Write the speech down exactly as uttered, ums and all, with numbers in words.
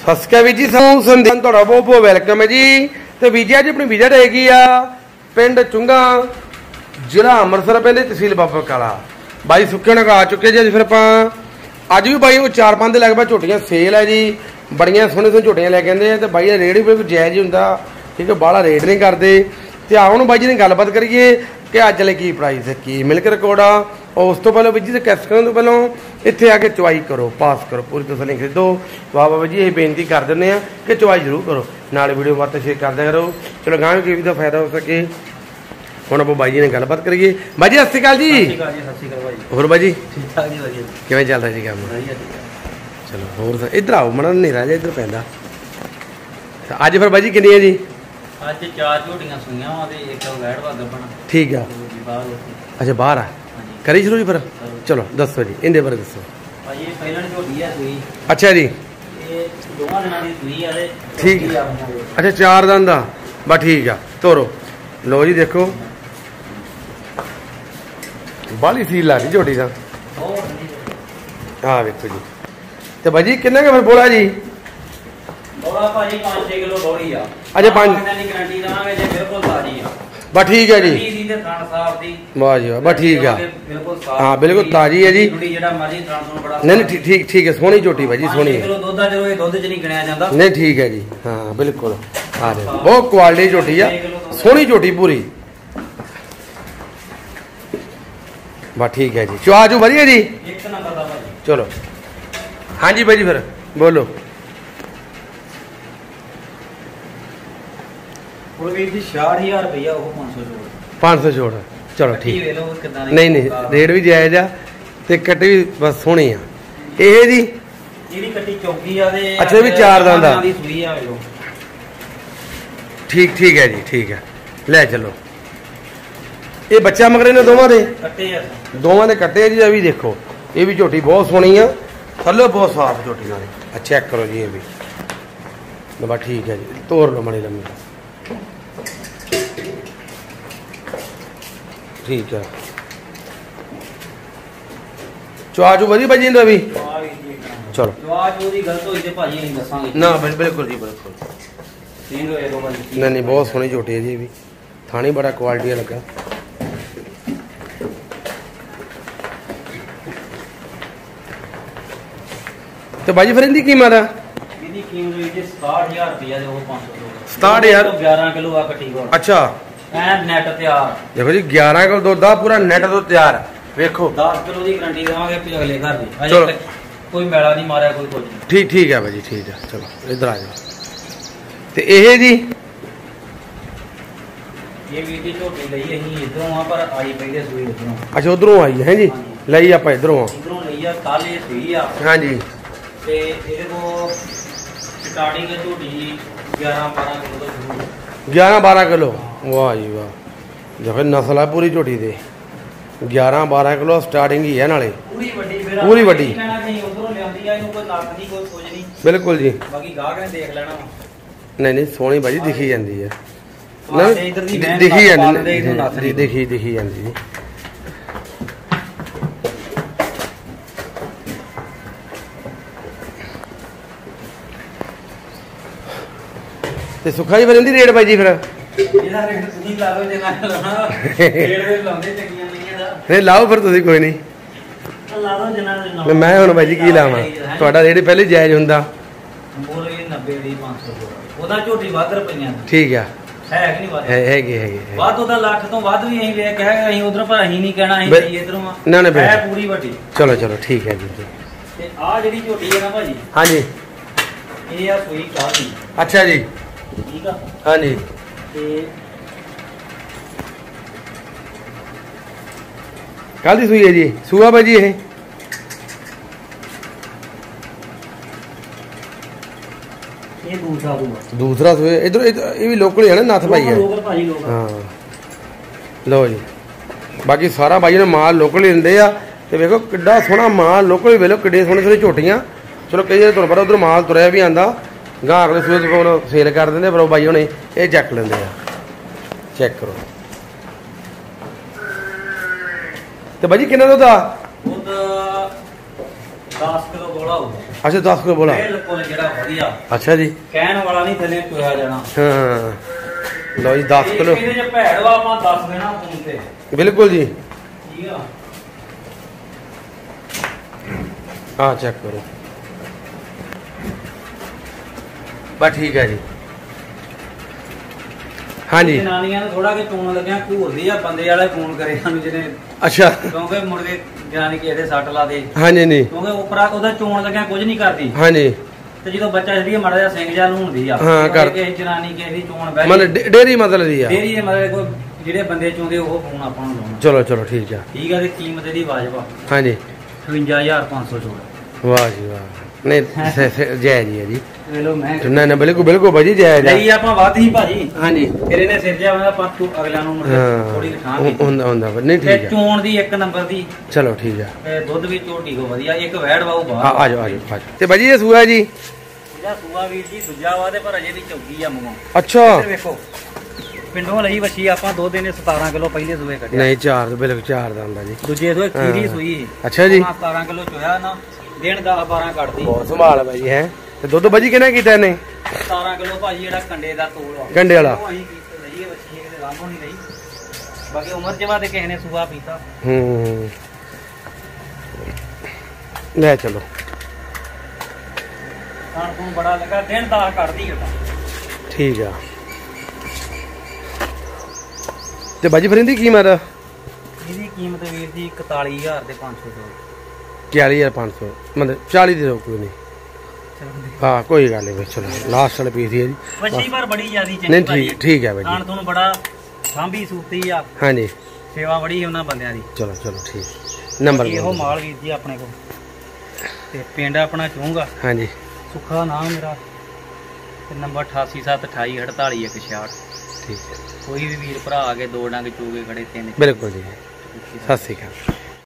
सत श्री अकाल वीर जी, संदेश तुहाडा बहुत बहुत वेलकम है जी। तो वीर जी अज अपनी विजिट हैगी आ पिंड चुंगा, जिला अमृतसर पैंदे, तहसील बाबा बकाला। बाई सुखे ने आ चुके जी। अज फिर आप अज भी बाई को चार पांच लग पा झोटियां सेल है जी। बड़िया सोहने सोहने झोटियां लैके आंदे आ। बाई का रेट भी बिल्कुल जायज़ ही हुंदा, ठीक है, बाहला रेट नहीं करते। तो आओ हुण बाई जी ने गलबात करिए कि अज वाले की प्राइस है, की मिल्क रिकॉर्ड आ। और उस तो पहले वीर जी कैस करने तो पहलों इत्थे आके चवाई करो, पास करो, पूरी तसल्ली खरीदो। वाह बाबा जी, ये बेनती कर दें कि चवाई जरूर करो, नाल वीडियो वार्ता शेयर कर दिया करो। चलो गांव की भी फायदा हो सके। हुण आप बाई जी ने गलबात करिए। बाई जी सत श्री अकाल जी। होर बाई जी किवें चल रहा जी काम? चलो होर इधर आओ, मना नेरा जा इधर पैंदा। अज फिर बाई जी किन्नी है जी? अज चार झोटियां सुइयां वा ते इक वैड़ वा गब्बन। ठीक है, अच्छा बाहर आ करी चलो जी। फिर चलो दसो जी, इंदे बारे दसो। भाई ये पहला झोटी है सुई। अच्छा जी, ये दोवां दिनां दी सुई है। ठीक है, अच्छा चार दिन दा बस ठीक है। तोरो लो जी, देखो बाली सील ला रही झोटी का। हाँ देखो जी। तो भाई जी किन्ना का फिर बोला जी? बोला भाजी पाँच छह किलो बोली आ। अच्छा पाँच दी गारंटी दांगे जे बिल्कुल ताजी आ। बस ठीक है जी। वाह जी वाह, बस ठीक है। हाँ बिल्कुल ताजी है जी। नहीं नहीं ठीक ठीक है, सोहनी झोटी भाई जी, सोहनी है। नहीं ठीक है जी, हाँ बिल्कुल। हाँ बहुत क्वालिटी झोटी है, सोहनी झोटी पूरी। बस ठीक है जी। चुआ चू वधिया जी। चलो हाँ जी भाई जी, फिर बोलो। पाँच सौ छोड़, चलो ठीक। नहीं नहीं रेट भी जायज आ ते कट्टी भी बस सोहनी आ। ये जी अच्छा भी चार दांत दा। ठीक ठीक है जी, ठीक है। ले चलो ये बच्चा मगरे ने दोवां दे दोवां दे कट्टे जी। अभी देखो ये भी झोटी बहुत सोहनी आ, थल्ले बहुत साफ झोटी नाल। चेक करो जी, ये भी बस ठीक है जी। तोड़ लो मड़ी लम्मी, ठीक है। चुआ चू वधी बजी भी। चलो ना बिल्कुल जी, बिल्कुल। नहीं नहीं बहुत सोहनी झोटी है जी। भी थानी बड़ा क्वालिटी लगा। तो भाजी फिर इनकी कीमत है सताहठ हजार ग्यारह किलो आ कटी। अच्छा नेट तैयार देखो जी, ग्यारह किलो दुध आ पूरा नेट तो तैयार है। देखो दस किलो की गारंटी देवांगे अगले घर दी। चलो कोई मेला नहीं मारा, कोई कुछ नहीं। ठीक ठीक है भाजी, ठीक है। चलो इधर आ जाओ। ते ये जी ये भी दी झोटी लई अहीं इधरों आ, पर आई पहले सुई इधरों। अच्छा उधरों आई है जी, लई आप इधरों आ। इधरों लई आ, काले सुई आ। हाँ जी। ते ਇਹਦੇ ਕੋ स्टार्टिंग है झोटी ग्यारह बारह किलो तो शुरू। ग्यारह बारह किलो, वाह जी वाह। देखो नस्ल है पूरी झोटी दे। ग्यारह बारह किलो स्टार्टिंग ही है नाले पूरी वड्डी। पूरी वड्डी कहना नहीं उधरों लियांदी आ, इनु कोई नक नहीं कोई कुछ नहीं। बिल्कुल जी, बाकी गाहक ने देख लेना। नहीं नहीं सोहनी भाजी दिखी जाती है, दिखी जाती दिखी दिखी जाती जी। ते सुखा जी फिर इनदी रेट भाई जी फिर नहीं लाओ फिर तुसीं कोई नहीं। मैं हुण भाई जी की लावां, तुहाडा रेट पहले जायज हुंदा। ठीक है हैगे हैगे ਵੱਧ ਉਹਦਾ ਲੱਖ ਤੋਂ ਵੱਧ ਵੀ ਅਸੀਂ ਵੇਖ ਕੇ ਅਸੀਂ ਉਧਰੋਂ ਪਰ ਅਸੀਂ ਨਹੀਂ ਕਹਿਣਾ ਅਸੀਂ ਸਹੀ ਇਧਰੋਂ ਆ। ਨਾ ਨਾ ਹੈ ਪੂਰੀ ਵੱਡੀ। ਚਲੋ ਚਲੋ ਠੀਕ ਹੈ ਜੀ। ਤੇ ਆ ਜਿਹੜੀ ਝੋਟੀ ਹੈ ਨਾ ਭਾਜੀ, हाँ जी ਇਹ ਆ ਸੂਈ ਕਾਹ ਦੀ। अच्छा जी, ਠੀਕ ਆ। हाँ जी। ਤੇ कल दी सुई है जी, सूआ भाजी ये ਇਹ ਦੂਸਰਾ ਦੂਆ दूसरा सूए। इधर ये भी लोकल है ना, नाथ भाई है। ਲੋਕਲ ਭਾਜੀ ਲੋਕਲ। हाँ लो जी, बाकी सारा भाई ने माल लोकल ही दिंदे आ। ते वेखो किड्डा सोहना माल लोकल वेलो, किड्डे सोहने सोहने झोटियां। चलो कई तुहानूं पता उधर माल तुरया भी आंदा, गां अगले सूए तो सेल कर देंगे, पर भाई होने ये चक लेंदे आ। चेक करो तो भाजी किन्ना दुद्ध आ? दुद्ध दस किलो बोला होगा। ਅੱਛਾ ਦਸ ਕਿਲੋ ਬੋਲਾ ਬਿਲਕੁਲ ਜਿਹੜਾ ਵਧੀਆ। ਅੱਛਾ ਜੀ ਕਹਿਣ ਵਾਲਾ ਨਹੀਂ ਥੱਲੇ ਚੋਇਆ ਜਾਣਾ। ਹਾਂ ਲਓ ਜੀ ਦਸ ਕਿਲੋ ਇਹਦੇ ਚ ਭੈੜ ਵਾ ਆਪਾਂ ਦੱਸ ਦੇਣਾ ਫੋਨ ਤੇ। ਬਿਲਕੁਲ ਜੀ ਠੀਕ ਆ। ਆ ਚੈੱਕ ਕਰੋ ਬਸ ਠੀਕ ਹੈ ਜੀ। ਹਾਂਜੀ ਜਨਾਨੀਆਂ ਨੂੰ ਥੋੜਾ ਕਿ ਚੋਣ ਲੱਗਿਆ ਘੂਰਦੀ ਆ, ਬੰਦੇ ਵਾਲੇ ਫੋਨ ਕਰੇ ਸਾਨੂੰ ਜਿਹਨੇ। ਅੱਛਾ ਕਿਉਂਕਿ ਮੁੜ ਕੇ ਜਨਾਨੀ ਕਿਸੇ ਦੇ ਸੱਟ ਲਾ ਦੇ। ਹਾਂਜੀ ਨਹੀਂ ਕਿਉਂਕਿ ਉਪਰਾ ਉਹਦਾ ਚੋਣ ਲੱਗਿਆ ਕੁਝ ਨਹੀਂ ਕਰਦੀ। ਹਾਂਜੀ ਤੇ ਜਦੋਂ ਬੱਚਾ ਜਿਹੜੀ ਮਾੜਾ ਜਿਹਾ ਸਿੰਘ ਜਾਂ ਨੂੰ ਹੁੰਦੀ ਆ ਹਾਂ, ਕਰ- ਕਿਸੇ ਜਨਾਨੀ ਕਿਸੇ ਦੀ ਚੋਣ ਬਹਿ ਮਤਲਬ ਡੇ- ਡੇਅਰੀ ਮਤਲਬ ਦੀ ਆ। ਡੇਰੀ ਦੇ ਮਤਲਬ ਕੋਈ ਜਿਹੜੇ ਬੰਦੇ ਚੋਂਦੇ ਉਹ ਫੋਨ ਆਪਾਂ ਨੂੰ ਲਾਉਣਾ। ਚਲੋ ਚਲੋ ਠੀਕ ਆ। ਠੀਕ ਆ। ਤੇ ਕੀਮਤ ਇਹਦੀ ਵਾਜਬ ਆ ਹਾਂਜੀ ਅਠਵੰਜਾ ਹਜ਼ਾਰ ਪੰਜ ਸੌ ਚੋਂ। ਵਾਹ ਜੀ ਵਾਹ ਨਹੀਂ ਸ- ਸ- ਜੈ ਜੀ ਹੈ ਜੀ। ਵੇਲੋ ਮੈਂ ਨਾ ਨਾ ਬਿਲਕੁਲ ਬਿਲਕੁਲ ਭਾਜੀ ਜੈ ਜੀ। ਲਈ ਆਪਾਂ ਵੱਧ ਹੀ ਭਾਜੀ। ਹਾਂਜੀ ਫਿਰ ਇਹਨੇ ਸਿਰ ਜਿਹਾ ਮੈਂ ਆਪਾਂ ਤੂੰ ਅਗਲਿਆਂ ਨੂੰ ਹਾਂ ਥੋੜੀ ਠਾਂ ਹੁੰ- ਹੁੰਦਾ ਹੁੰਦਾ ਨਹੀਂ ਤੇ ਠੀਕ ਆ। ਚੋਣ ਦੀ ਇੱਕ ਨੰਬਰ ਦੀ ਚਲੋ ਠੀਕ ਆ। ਤੇ ਦੁੱਧ ਵੀ ਝੋਟੀ ਕੋ ਵਧੀਆ। ਇੱਕ ਵੈੜ ਵਾਉ ਆ ਬਾਹਰ ਆ ਜਾਓ ਆ ਜਾਓ ਆ ਜਾਓ। ਤੇ ਭਾਜੀ ਇਹ ਸੂਆ ਜੀ ਇਹਦਾ ਸੂਆ ਵੀਰ ਜੀ ਦੂਜਾ ਵਾ ਤੇ ਪਰ ਅਜੇ ਵੀ ਚੌਗੀ ਆ ਮੂੰਹੋਂ। ਅੱਛਾ ਇੱਧਰ ਵੇਖੋ ਪਿੰਡੋਂ ਲਈ ਵੱਛੀ ਆਪਾਂ ਦੋ ਦਿਨ ਸਤਾਰਾਂ ਕਿਲੋ ਪਹਿਲੇ ਸੂਏ ਕੱਢਿਆ। ਨਹੀਂ ਚਾਰ ਬਿਲਕੁਲ ਚਾਰ ਦਾ ਹੁੰਦਾ ਜੀ। ਦੂਜੇ ਸੂਏ ਖੀਰੀ ਹਾਂ। ਸੂਈ। ਅੱਛਾ ਜੀ ਉਹਨਾਂ ਸਤਾਰਾਂ ਕਿਲੋ ਚੋਇਆ ਨਾ ਦਿਨ ਦਸ ਬਾਰਾਂ ਕੱਢਦੀ। ਬਹੁਤ ਸੰਭਾਲ ਹੈ ਭਾਜੀ ਹੈ। ਤੇ ਦੁੱਧ ਭਾਜੀ ਕਿਹਨੇ ਕੀਤਾ ਇਹਨੇ ਸਤਾਰਾਂ ਕਿਲੋ ਭਾਜੀ ਜਿਹੜਾ ਕੰਡੇ ਦਾ ਤੋਲ ਆ ਕੰਡੇ ਵਾਲਾ। ਉਹ ਅਸੀਂ ਕੀਤੀ ਲਈਏ ਵੱਛੀ ਕਿਤੇ ਲਾਂਭੋ ਨਹੀਂ ਲਈ। ਬਾਕੀ ਉਮਰ ਜਵਾ ਤੇ ਕਿਸੇ ਨੇ ਸੂਆ ਪੀਤਾ। ਹੂੰ ਲੈ ਚਲੋ ਖਾਣ ਨੂੰ ਬੜਾ ਲੱਗਾ ਦਿਨ ਦਸ ਕੱਢਦੀ ਉਹ ਤਾਂ। ਠੀਕ ਆ। ਤੇ ਭਾਜੀ ਫਿਰ ਇਹਦੀ ਕੀਮਤ ਇਹਦੀ ਕੀਮਤ ਵੀਰ ਜੀ ਇਕਤਾਲੀ ਹਜ਼ਾਰ ਦੇ ਪੰਜ ਸੌ ਦੋ। ਚਾਲੀ ਹਜ਼ਾਰ ਪੰਜ ਸੌ ਮਤਲਬ ਚਾਲੀ ਦੇ ਦਿਓ ਕੋਈ ਨਹੀਂ। ਹਾਂ ਕੋਈ ਗੱਲ ਨਹੀਂ ਚਲੋ ਲਾਸਟ ਵਾਲੇ ਪੀਸ ਹੈ ਜੀ। ਵੱਛੀ ਪਰ ਬੜੀ ਜ਼ਿਆਦੀ ਚੰਗੀ ਨਹੀਂ ਠੀਕ ਠੀਕ ਹੈ ਭਾਜੀ। ਖਾਣ ਤੁਹਾਨੂੰ ਬੜਾ ਸਾਂਭੀ ਸੂਤੀ ਆ। ਹਾਂਜੀ ਸੇਵਾ ਬੜੀ ਉਹਨਾਂ ਬੰਦਿਆਂ ਦੀ। ਚਲੋ ਚਲੋ ਠੀਕ ਨੰਬਰ ਇਹੋ ਮਾਲ ਵੀਰ ਜੀ ਆਪਣੇ ਕੋਲ। ਤੇ ਪਿੰਡ ਆਪਣਾ ਚੂੰਗਾ ਹਾਂਜੀ ਸੁੱਖਾ ਨਾਮ ਮੇਰਾ। ਤੇ ਨੰਬਰ ਅਠਾਸੀ ਸੱਤ ਅਠਾਈ ਅਠਤਾਲੀ ਇੱਕ ਛਿਆਹਠ। ਠੀਕ ਹੈ ਕੋਈ ਵੀ ਵੀਰ ਭਰਾ ਆ ਕੇ ਦੋ ਡੰਗ ਚੂਗੇ ਖੜੇ ਤਿੰਨ। ਬਿਲਕੁਲ ਜੀ ਸਤਿ ਸ਼੍ਰੀ ਅਕਾਲ।